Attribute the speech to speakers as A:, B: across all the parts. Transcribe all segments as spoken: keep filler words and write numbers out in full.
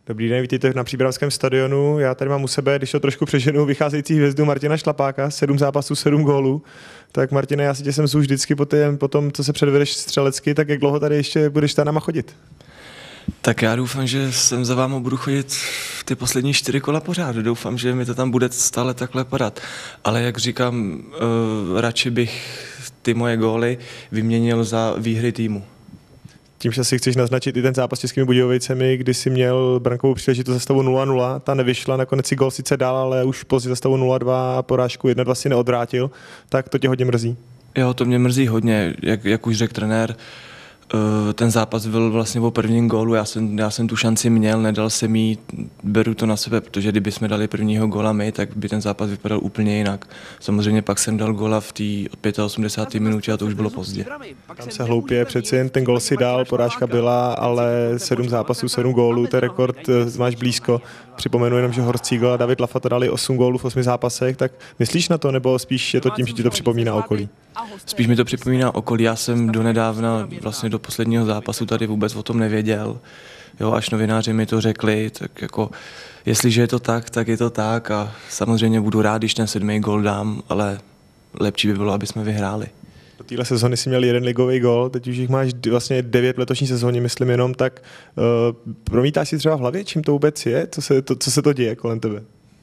A: Dobrý den, vítejte na Příbramském stadionu. Já tady mám u sebe, když to trošku přeženu, vycházející hvězdu Martina Šlapáka, sedm zápasů, sedm gólů. Tak Martine, já si tě jsem zůl vždycky po, tém, po tom, co se předvedeš střelecky, tak jak dlouho tady ještě budeš za náma chodit?
B: Tak já doufám, že sem za váma budu chodit ty poslední čtyři kola pořád. Doufám, že mi to tam bude stále takhle padat. Ale jak říkám, uh, radši bych ty moje góly vyměnil za výhry týmu.
A: Tím, že si chceš naznačit i ten zápas s Českými Budějovicemi, kdy si měl brankovou příležitost za stavu nula nula, ta nevyšla, nakonec si gól sice dal, ale už pozdě za stavu nula dva a porážku jedna dva si neodvrátil, tak to tě hodně mrzí.
B: Jo, to mě mrzí hodně, jak, jak už řekl trenér. Ten zápas byl vlastně o prvním gólu, já jsem, já jsem tu šanci měl, nedal jsem jí, beru to na sebe, protože kdyby jsme dali prvního góla my, tak by ten zápas vypadal úplně jinak. Samozřejmě pak jsem dal góla v té osmdesáté pátý minutě a to už bylo pozdě.
A: Tam se hloupě, přeci jen ten gól si dal, porážka byla, ale sedm zápasů, sedm gólů, ten rekord máš blízko. Připomenu jenom, že Horst Siegel a David Lafata dali osm gólů v osmi zápasech, tak myslíš na to, nebo spíš je to tím, že ti to připomíná okolí?
B: Spíš mi to připomíná okolí, já jsem donedávna, vlastně do posledního zápasu tady vůbec o tom nevěděl. Jo, až novináři mi to řekli, tak jako, jestliže je to tak, tak je to tak a samozřejmě budu rád, když ten sedmý gól dám, ale lepší by bylo, aby jsme vyhráli.
A: Do téhle sezony si měl jeden ligový gól, teď už jich máš vlastně devět v letošní sezóně, myslím jenom, tak uh, promítáš si třeba v hlavě, čím to vůbec je, co se to, co se to děje kolem tebe?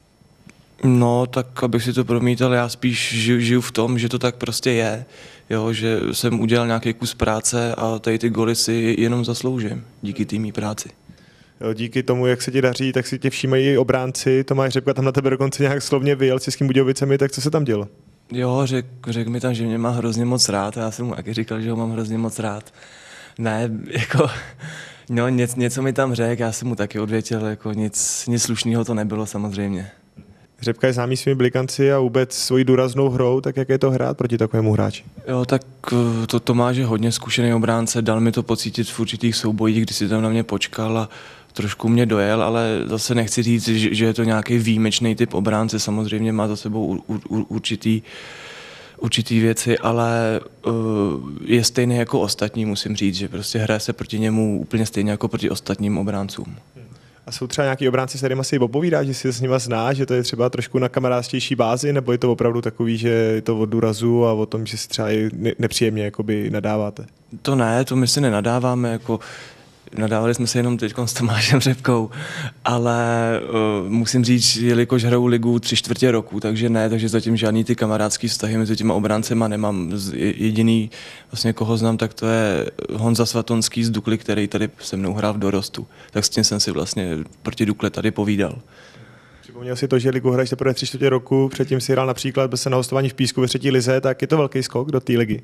B: No, tak abych si to promítal, já spíš žiju, žiju v tom, že to tak prostě je, jo, že jsem udělal nějaký kus práce a tady ty goly si jenom zasloužím díky té mý práci.
A: Jo, díky tomu, jak se ti daří, tak si tě všímají i obránci. Tomáš Řepka tam na tebe dokonce nějak slovně vyjel s Českými Budějovicemi, tak co se tam dělo?
B: Jo, řekl řek mi tam, že mě má hrozně moc rád a já jsem mu taky říkal, že ho mám hrozně moc rád. Ne, jako, no ně, něco mi tam řekl, já jsem mu taky odvětil, jako nic, nic slušného to nebylo samozřejmě.
A: Řepka je známý svými blikanci a vůbec svojí důraznou hrou, tak jak je to hrát proti takovému hráči?
B: Jo, tak to Tomáš je hodně zkušený obránce, dal mi to pocítit v určitých soubojích, kdy si tam na mě počkal a trošku mě dojel, ale zase nechci říct, že, že je to nějaký výjimečný typ obránce, samozřejmě má za sebou ur, ur, určitý, určitý věci, ale uh, je stejný jako ostatní, musím říct, že prostě hraje se proti němu úplně stejně jako proti ostatním obráncům.
A: A jsou třeba nějaký obránci, s kterými si popovídáš, že si s nima znáš, že to je třeba trošku na kamarádštější bázi, nebo je to opravdu takový, že je to od důrazu a o tom, že si třeba i nepříjemně jakoby nadáváte?
B: To ne, to my si nenadáváme, jako nadávali jsme se jenom teď s Tomášem Řepkou, ale uh, musím říct, jelikož hraju ligu tři čtvrtě roku, takže ne, takže zatím žádný ty kamarádský vztahy mezi těma obráncema nemám. Jediný, vlastně koho znám, tak to je Honza Svatonský z Dukly, který tady se mnou hrál v dorostu. Tak s tím jsem si vlastně proti Dukle tady povídal.
A: Připomněl si to, že ligu hraješ teprve tři čtvrtě roku, předtím si hrál například bez na hostování v Písku ve třetí lize, tak je to velký skok do té ligy.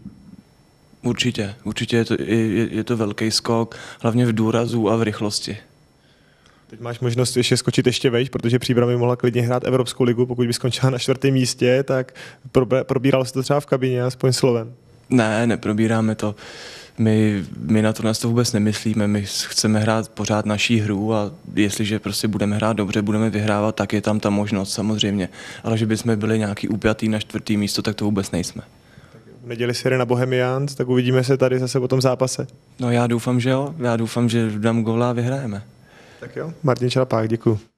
B: Určitě, určitě je to, je, je to velký skok, hlavně v důrazu a v rychlosti.
A: Teď máš možnost ještě skočit ještě vejš, protože Příbram by mohla klidně hrát Evropskou ligu, pokud by skončila na čtvrtém místě, tak probíralo se to třeba v kabině, aspoň slovem.
B: Ne, neprobíráme to. My, my na to nás to vůbec nemyslíme, my chceme hrát pořád naší hru a jestliže prostě budeme hrát dobře, budeme vyhrávat, tak je tam ta možnost samozřejmě. Ale že bychom byli nějaký upjatý na čtvrtý místo, tak to vůbec nejsme.
A: V neděli si jde na Bohemians, tak uvidíme se tady zase po tom zápase.
B: No já doufám, že jo, já doufám, že dám góla a vyhrajeme.
A: Tak jo, Martin Šlapák, děkuji.